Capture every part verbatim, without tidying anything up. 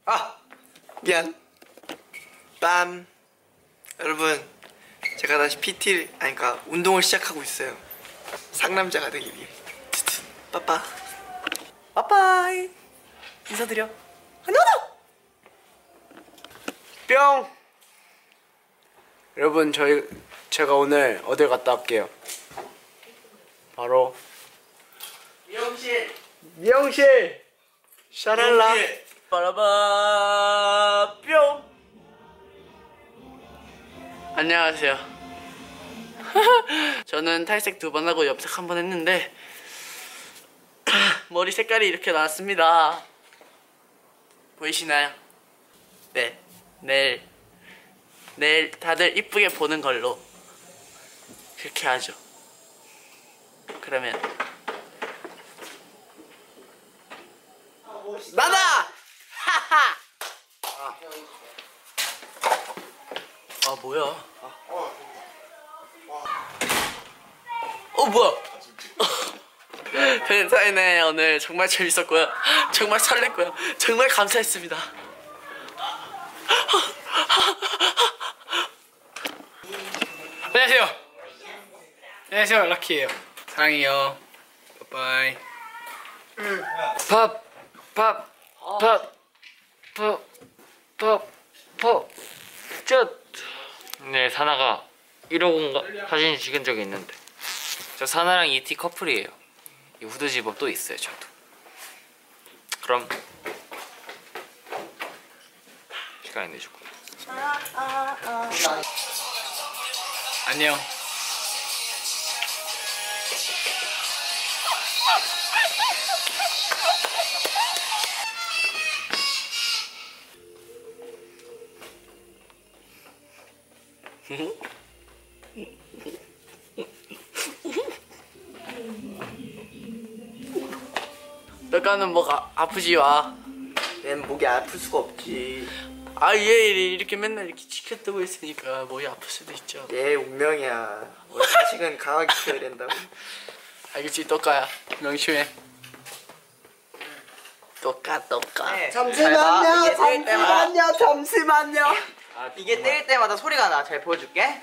아! 미안. 빰. 여러분, 제가 다시 피티를, 아니 그니까 운동을 시작하고 있어요. 상남자가 되기 위해. 빠빠. 빠빠이. 인사드려. 안녕. 뿅. 여러분, 저희 제가 오늘 어딜 갔다 올게요. 바로 미용실. 미용실. 샤랄라. 빠라바 뿅. 안녕하세요. 저는 탈색 두 번 하고 염색 한 번 했는데 머리 색깔이 이렇게 나왔습니다. 보이시나요? 네, 내일 내일 다들 이쁘게 보는 걸로 그렇게 하죠. 그러면 나다. 하하. 아 뭐야? 어 뭐야? 팬사인회 오늘 정말 재밌었고요. 정말 설렜고요. 정말 감사했습니다. 안녕하세요. 안녕하세요. 럭키예요. 사랑해요. 빠이빠이. 밥, 밥, 밥, 밥, 밥, 밥. 젓. 네, 사나가 일호공가 사진 찍은 적이 있는데 저 사나랑 이티 커플이에요. 이 후드 집업 또 있어요, 저도. 그럼 시간이 내주고. 안녕. 너가는 뭐가 아프지 와. 난 목이 아플 수가 없지. 아, 얘 이렇게 맨날 이렇게 지켜뜨고 있으니까 목이 아플 수도 있죠. 얘 운명이야. 우리 자식은 강하게 키워야 된다고. 알겠지? 똑까야 명심해. 똑까 똑까. 네. 잠시만요, 이게 때릴 때마다- 잠시만요, 잠시만요. 아, 이게 때릴 때마다 소리가 나. 잘 보여줄게.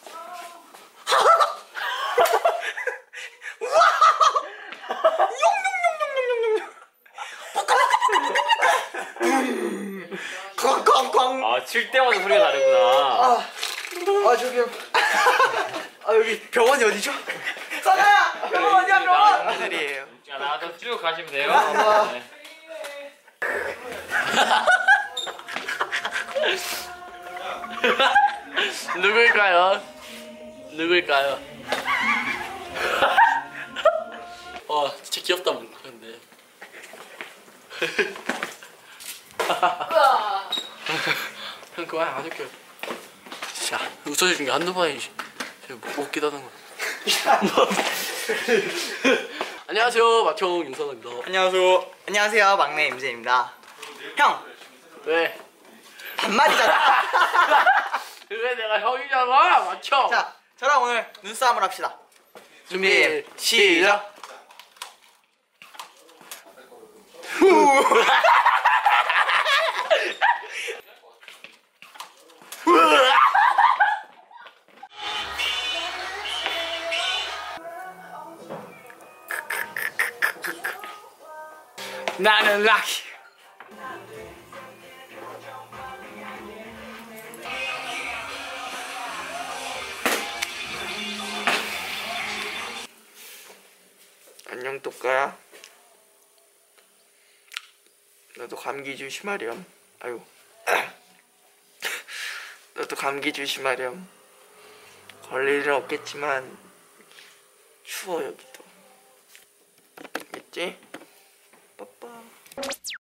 쾅쾅쾅. 아, 칠 때마다 소리가 다르구나. 아, 아 저기요. 아 여기 병원이 어디죠? 사나야, 병원 어디야 병원? 아들이에요. 자, 나와서 쭉 가시면 돼요. 아. 네. 누굴까요? 누굴까요? 와, 진짜 귀엽다 뭔가 근데. 형 그만 안 웃겨. 진짜 웃어주는 게 한두 번이지. 못 웃기도 하는 거. 안녕하세요, 마청 윤선호입니다. 안녕하세요. 안녕하세요, 막내 임재입니다. 형, 왜? 반말이잖아. 왜 내가 형이잖아, 마청. 자, 저랑 오늘 눈싸움을 합시다. 준비, 준비, 시작. 나는 락키. 안녕 똑까야. 너도 감기 조심하렴. 아유. 너도 감기 조심하렴. 걸릴 일은 없겠지만 추워 여기도. 알겠지? 빠빠.